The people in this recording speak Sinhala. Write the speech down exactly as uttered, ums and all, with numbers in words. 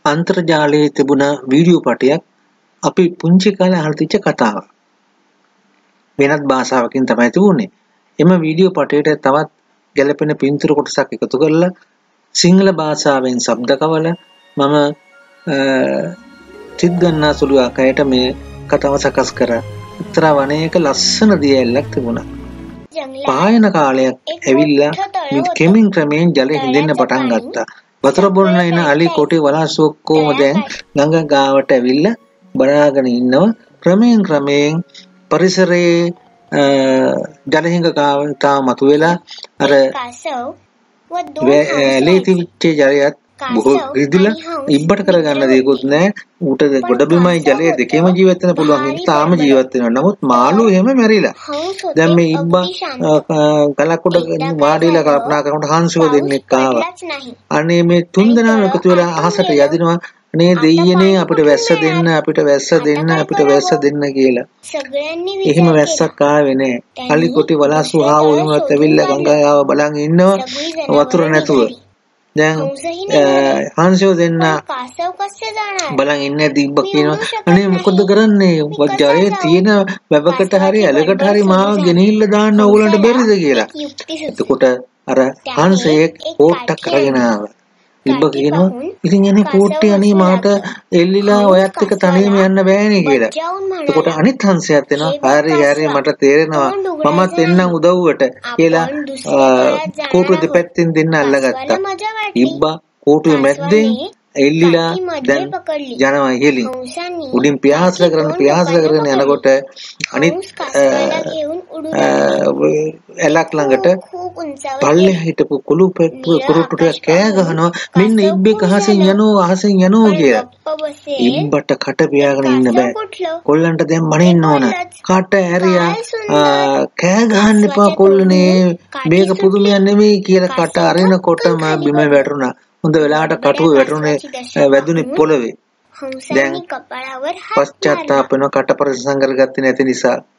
අන්තර්ජාලයේ තිබුණ වීඩියෝ පටයක් අපි පුංචි කාලේ අහලා තිච්ච කතාවක්. වෙනත් භාෂාවකින් තමයි තිබුණේ. එම වීඩියෝ පටයට තවත් ගැළපෙන පින්තූර කොටසක් එකතු කරලා සිංහල භාෂාවෙන් ශබ්ද කවල මම සිත් ගන්නා සුළු ආකාරයට මේ කතාව සකස් කරා. එක්තරා වනයේක ලස්සන දියැලක් තිබුණා. පායන කාලයක් ඇවිල්ලා කෙමින් ක්‍රමයෙන් ජලය හිඳෙන්න පටන් ගත්තා. වතුර බොන්න එන අලි කොටි වලාසු ඔක්කොම දැන් ගඟ ගාවට ඇවිල්ලා බලාගෙන ඉන්නවා. ක්‍රමයෙන් ක්‍රමයෙන් පරිසරයේ ජලහිඟ ගාවට මතුවෙලා අර ලේතිවිච්ච ජලයත් බොහෝ රිදිලා ඉබ්බට කරගන්න දෙයක්වත් නැහැ. ඌට ගොඩබිමයි ජලය දෙකේම ජීවත් වෙන්න පුළුවන්. ඒක තාම ජීවත් වෙනවා. නමුත් මාළු එහෙම මැරිලා. දැන් මේ ඉබ්බා ගලක් උඩ වාඩිලා කල්පනා කරනකොට හංසුව දෙන්නෙක් ආවා. අනේ මේ තුන් දෙනාම එකතු වෙලා අහසට යදිනවා. අනේ දෙයියනේ අපිට වැස්ස දෙන්න අපිට වැස්ස දෙන්න අපිට වැස්ස දෙන්න කියලා. එහෙම වැස්සක් ආවේ නැහැ. අලි කොටි වලාසු ආවෝ එහෙමත් ඇවිල්ලා ගංගාව බලන් ඉන්නවා වතුර නැතුව. දැන් හංසෝ දෙන්න බලන් ඉන්නේ දීබ්බ කියනවා අනේ මොකද කරන්නේ ජලයේ තියෙන වැවකට හරි ඇලකට හරි මාව ගෙනහිල්ලා දාන්න ඕගොල්ලන්ට බැරිද කියලා. එතකොට අර හංසයේ කෝට්ටක් කරගෙන ආවා. ඉබ්බ කියනවා ඉතින් එනේ කෝට්ටේ අනේ මාට එල්ලිලා ඔයත් එක්ක තනියම යන්න බෑනේ කියලා. එතකොට අනිත් හංසයාත් එනවා හරි හරි මට තේරෙනවා මමත් එන්නම් උදව්වට කියලා කෝටුවේ දෙපැත්තෙන් දෙන්න අල්ලගත්තා. ඉබ්බා කෝටුවේ මැද්දෙන් එල්ලිලා දැන් යනවා ඉහළින්. උඩින් පියාසල කරන පියාසල කරගෙන යනකොට අනිත් එලක් ළඟට පල්ලේ හිටපු කුළු කුරුට්ටුට කෑ ගහනවා මෙන්න ඉබ්බෙක් අහසින් යනවා අහසින් යනවා කියලා. ඉබ්බට කට පියාගෙන ඉන්න බෑ. කොල්ලන්ට දැන් මනින්න ඕන. කට ඇරියා කෑ ගහන්න එපා කොල්ලනේ මේක පුදුමයක් නෙමෙයි කියලා කට අරිනකොටම බිම වැටුණා. හොඳ වෙලාවට කටුව වැටුනේ වැදුනේ පොළවේ. දැන් පශ්චාත්තාප වෙන කට පරිසං කරගත්තේ නැති නිසා